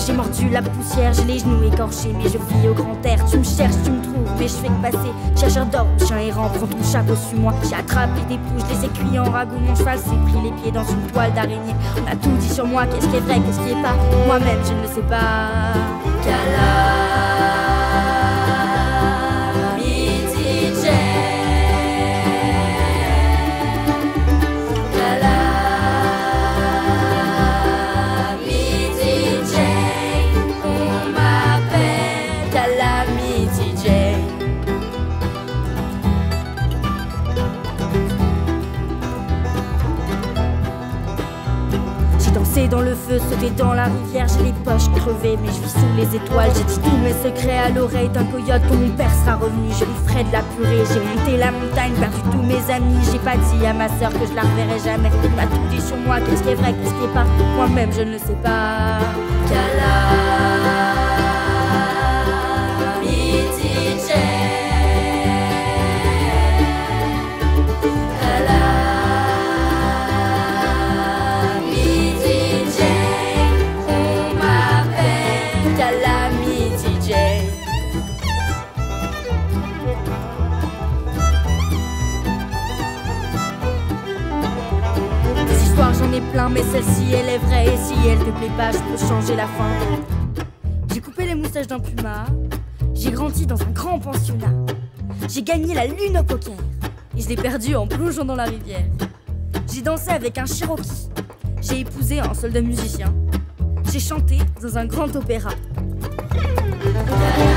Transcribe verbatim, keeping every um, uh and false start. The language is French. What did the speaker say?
J'ai mordu la poussière, j'ai les genoux écorchés, mais je vis au grand air. Tu me cherches, tu me trouves, mais je fais que passer. Chercheur d'or, chien errant, prends ton chapeau sur moi. J'ai attrapé des pouces, les aiguilles en ragoût. Mon cheval s'est pris les pieds dans une toile d'araignée. On a tout dit sur moi, qu'est-ce qui est vrai, qu'est-ce qui est pas. Moi-même, je ne le sais pas. Calamity Jane. Dans le feu, sauter dans la rivière, j'ai les poches crevées, mais je vis sous les étoiles. J'ai dit tous mes secrets à l'oreille d'un coyote quand mon père sera revenu. Je lui ferai de la purée, j'ai monté la montagne, perdu tous mes amis. J'ai pas dit à ma soeur que je la reverrai jamais. Il m'a tout dit sur moi, qu'est-ce qui est vrai, qu'est-ce qui est pas. Moi-même je ne le sais pas. Calamity Jane. J'en ai plein, mais celle-ci elle est vraie. Et si elle te plaît pas, je peux changer la fin. J'ai coupé les moustaches d'un puma. J'ai grandi dans un grand pensionnat. J'ai gagné la lune au poker. Et je l'ai perdu en plongeant dans la rivière. J'ai dansé avec un Cherokee. J'ai épousé un soldat musicien. J'ai chanté dans un grand opéra.